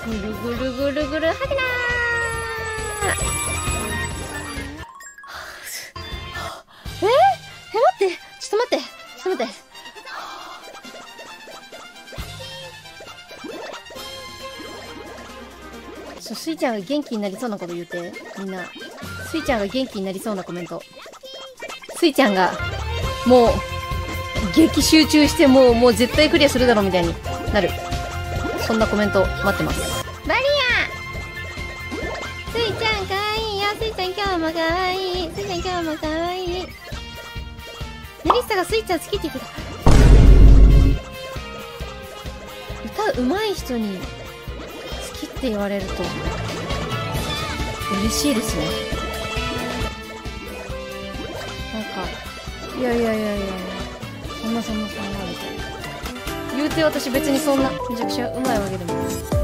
ぐるぐるぐるぐるはてなー。待って、ちょっと待って。スイちゃんが元気になりそうなこと言うて、みんな。スイちゃんが元気になりそうなコメント。スイちゃんが、もう、激集中してもう絶対クリアするだろうみたいになる。そんなコメント待ってます。マリア、スイちゃんかわいいよ。スイちゃん今日もかわいい。スイちゃん今日もかわいい。メリッサがスイちゃん好きって言ってた。歌うまい人に好きって言われると嬉しいですね。なんか、いやそんなみたいな。言うて私別にそんなめちゃくちゃうまいわけでもない。